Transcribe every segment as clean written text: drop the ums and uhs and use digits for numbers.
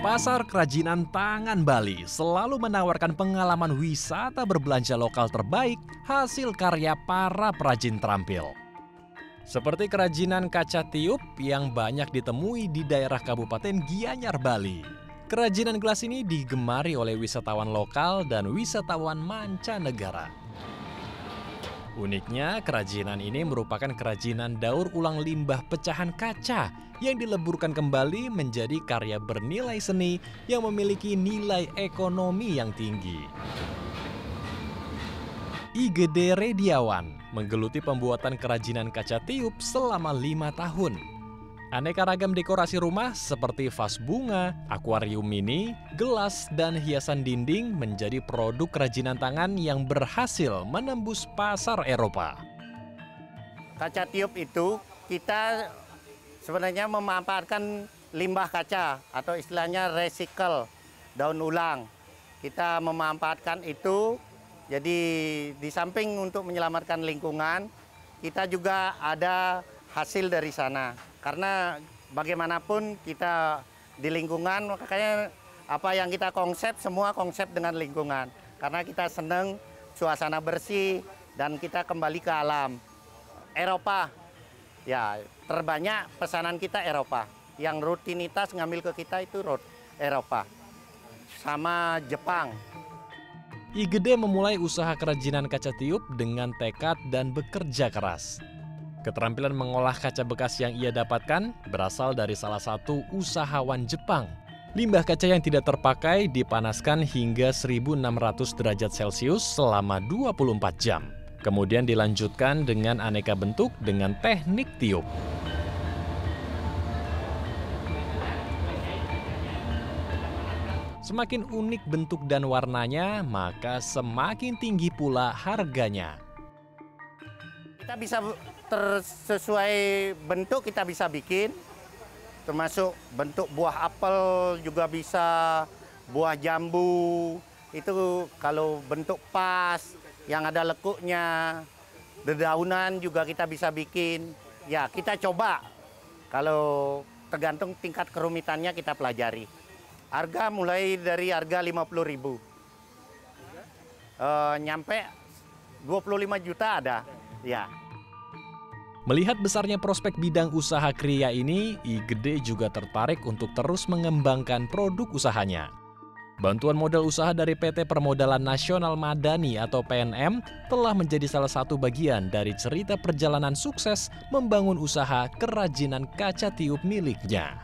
Pasar Kerajinan Tangan Bali selalu menawarkan pengalaman wisata berbelanja lokal terbaik hasil karya para perajin terampil. Seperti kerajinan kaca tiup yang banyak ditemui di daerah Kabupaten Gianyar, Bali. Kerajinan gelas ini digemari oleh wisatawan lokal dan wisatawan mancanegara. Uniknya, kerajinan ini merupakan kerajinan daur ulang limbah pecahan kaca yang dileburkan kembali menjadi karya bernilai seni yang memiliki nilai ekonomi yang tinggi. Igede Rediawan menggeluti pembuatan kerajinan kaca tiup selama 5 tahun. Aneka ragam dekorasi rumah seperti vas bunga, akuarium mini, gelas, dan hiasan dinding menjadi produk kerajinan tangan yang berhasil menembus pasar Eropa. Kaca tiup itu kita sebenarnya memanfaatkan limbah kaca atau istilahnya recycle, daun ulang. Kita memanfaatkan itu, jadi di samping untuk menyelamatkan lingkungan, kita juga ada hasil dari sana. Karena bagaimanapun kita di lingkungan, makanya apa yang kita konsep, semua konsep dengan lingkungan. Karena kita senang suasana bersih dan kita kembali ke alam. Eropa, ya terbanyak pesanan kita Eropa. Yang rutinitas ngambil ke kita itu Eropa. Sama Jepang. Igede memulai usaha kerajinan kaca tiup dengan tekad dan bekerja keras. Keterampilan mengolah kaca bekas yang ia dapatkan berasal dari salah satu usahawan Jepang. Limbah kaca yang tidak terpakai dipanaskan hingga 1600 derajat Celcius selama 24 jam. Kemudian dilanjutkan dengan aneka bentuk dengan teknik tiup. Semakin unik bentuk dan warnanya, maka semakin tinggi pula harganya. Kita bisa sesuai bentuk kita bisa bikin, termasuk bentuk buah apel juga bisa, buah jambu, itu kalau bentuk pas, yang ada lekuknya, dedaunan juga kita bisa bikin. Ya kita coba, kalau tergantung tingkat kerumitannya kita pelajari. Harga mulai dari harga 50.000, nyampe 25 juta ada, ya. Melihat besarnya prospek bidang usaha kriya ini, Igede juga tertarik untuk terus mengembangkan produk usahanya. Bantuan modal usaha dari PT Permodalan Nasional Madani atau PNM telah menjadi salah satu bagian dari cerita perjalanan sukses membangun usaha kerajinan kaca tiup miliknya.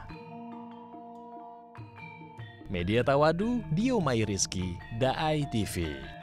Media Tawadu, Dio Mai Rizky, Daai TV.